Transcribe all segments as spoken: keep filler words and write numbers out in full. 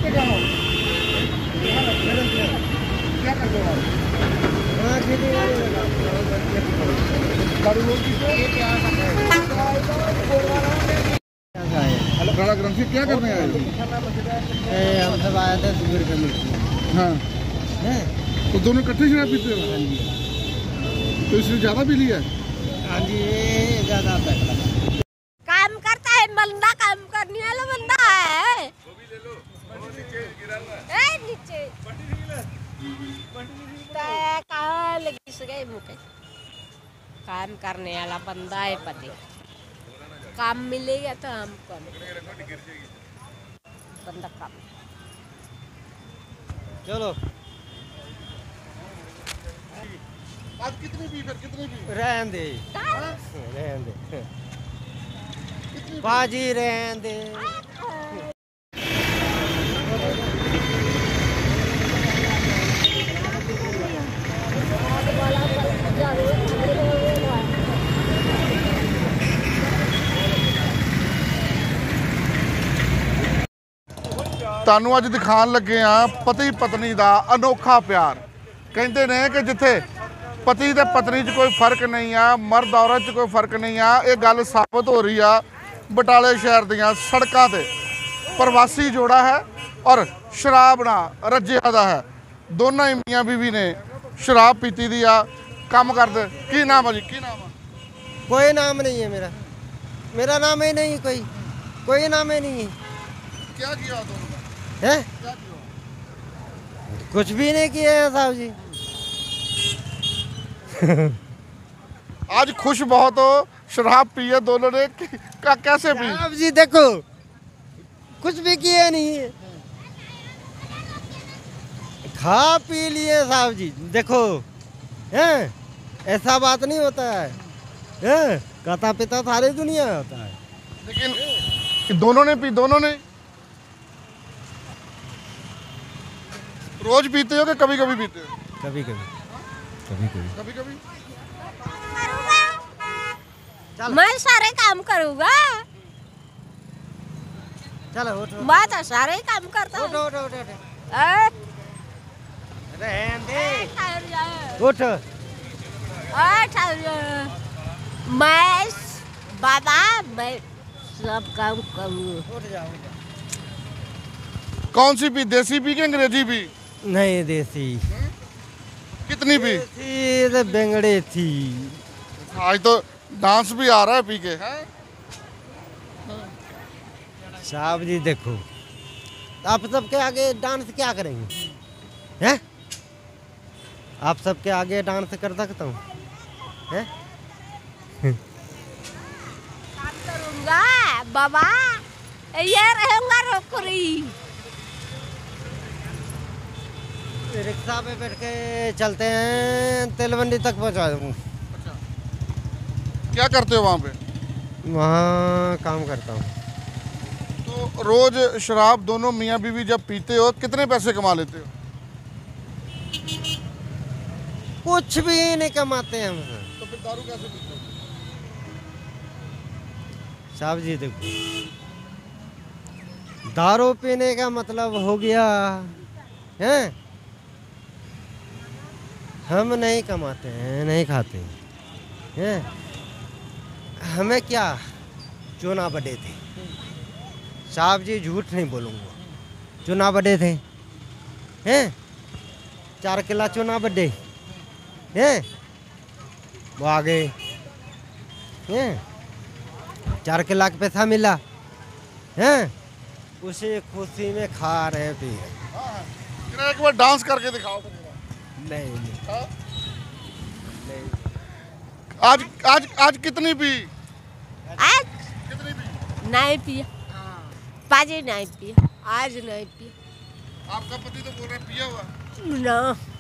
करते क्या हो? क्या करते हो आप? हेलो खड़ा ग्रंथी क्या करने आए? हम सब आए थे शिविर करने। हाँ हैं? तो दोनों इकट्ठे शराब पीते हो? हाँ जी। तो इसने ज्यादा पी लिया? हाँ जी, ये ज्यादा पैसा काम करता है बंदा, काम करने वाला बंदा है। वो भी ले लो। नीचे गिरा हुआ है। ए नीचे। कहाँ लगी सके मुके? काम करने वाला बंदा है पति। काम मिलेगा तो हम कम। बंदा काम। चलो आज कितनी पी फिर कितनी पी? रहन दे, रहन दे बाजी, रहन दे। ਤੁਹਾਨੂੰ ਅੱਜ ਦਿਖਾਉਣ ਲੱਗੇ ਆ ਪਤੀ ਪਤਨੀ ਦਾ ਅਨੋਖਾ ਪਿਆਰ। ਕਹਿੰਦੇ ਨੇ ਕਿ ਜਿੱਥੇ ਪਤੀ ਤੇ ਪਤਨੀ 'ਚ ਕੋਈ ਫਰਕ ਨਹੀਂ ਆ, ਮਰਦ ਔਰਤ 'ਚ ਕੋਈ ਫਰਕ ਨਹੀਂ ਆ। ਇਹ ਗੱਲ ਸਾਬਤ ਹੋ ਰਹੀ ਆ ਬਟਾਲੇ ਸ਼ਹਿਰ ਦੀਆਂ ਸੜਕਾਂ ਤੇ। ਪ੍ਰਵਾਸੀ ਜੋੜਾ ਹੈ ਔਰ ਸ਼ਰਾਬ ਨਾਲ ਰੱਜਿਆ ਦਾ ਹੈ। ਦੋਨਾਂ ਹੀ ਮੀਆਂ ਬੀਵੀ ਨੇ ਸ਼ਰਾਬ ਪੀਤੀ ਦੀ ਆ, ਕੰਮ ਕਰਦੇ। ਕੀ ਨਾਮ ਆ ਜੀ? ਕੀ ਨਾਮ ਆ? कोई नाम नहीं है मेरा, मेरा नाम ही नहीं कोई, कोई नाम ही नहीं है। क्या किया दोनों ने? हैं? क्या किया? कुछ भी नहीं किया है साहब जी। आज खुश बहुत हो, शराब पी है दोनों ने। का कैसे पी? साहब जी देखो, कुछ भी किया नहीं है, खा पी लिए साहब जी। देखो हैं, ऐसा बात नहीं होता है, हैं? खाता पिता सारी दुनिया होता है। लेकिन दोनों ने पी, दोनों ने। रोज पीते हो कि कभी कभी पीते हो? कभी कभी कभी कभी कभी कभी मैं सारे काम करूँगा। चलो उठो मैं तो सारे काम करता उठो हूँ। उठो उठो उठो। ए, रहन दे, ठहर जाए। उठ। ए, ठहर जाए। मैं बाबा मैं सब काम करूँ। उठ जाओ। कौन सी पी? देसी पी कि अंग्रेजी पी? नहीं देसी, कितनी पी? देसी तो बेंगड़े थी। आज तो डांस भी आ रहा है पी के। साहब जी देखो, आप सबके आगे डांस क्या करेंगे? हैं? आप सबके आगे डांस कर सकता हूँ? हैं? काम करूँगा बाबा, ये रहूँगा नौकरी। रिक्शा पे बैठ के चलते हैं, तेलवंडी तक पहुँचा दूँ। क्या करते हो वहाँ पे? वहाँ काम करता हूँ। तो रोज शराब दोनों मियाँ बीवी जब पीते हो कितने पैसे कमा लेते हो? कुछ भी नहीं कमाते हम। तो फिर दारू कैसे पीते हो? साहब जी देखो, दारू पीने का मतलब हो गया हैं, हम नहीं कमाते हैं, नहीं खाते हैं। हमें क्या चुना बड़े थे साहब जी, झूठ नहीं बोलूँगा, चुना बड़े थे हैं। चार किला चुना बड़े हैं, वो आ गए हैं। चार किला का पैसा मिला हैं, उसी खुशी में खा रहे पी रहे। जरा एक बार डांस करके दिखाओ। नहीं नहीं, हाँ? नहीं। आज आज आज कितनी पी? आज कितनी पी? नहीं पिया, पाजी नहीं पिया, आज नहीं पिया। आपका पति तो बोल रहा है पिया हुआ। ना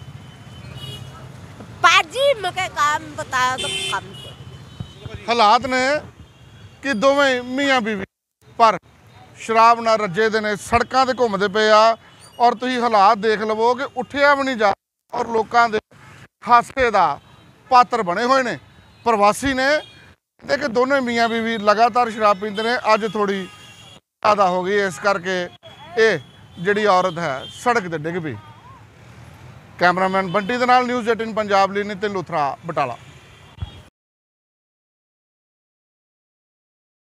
पाजी मके काम बताया तो काम कर। हालात ने कि दोवें मियाँ बीवी पर शराब ना रज्जे दे ने सड़कों ते घूमते पे आ। और तुसीं हालात देख लवो कि उठिया भी नहीं जा और लोगों के हासे का पात्र बने हुए ने। प्रवासी ने कहते कि दोनों मियाँ बीवी लगातार शराब पीते हैं। अज थोड़ी ज़्यादा हो गई, इस करके ये ਜਿਹੜੀ ਔਰਤ ਹੈ ਸੜਕ ਤੇ ਡਿੱਗ ਪਈ। ਕੈਮਰਾਮੈਨ ਬੰਟੀ ਦੇ ਨਾਲ ਨਿਊਜ਼ ਅਠਾਰਾਂ ਪੰਜਾਬ ਲਈ ਨਿਤਿਨ ਲੁਥਰਾ ਬਟਾਲਾ।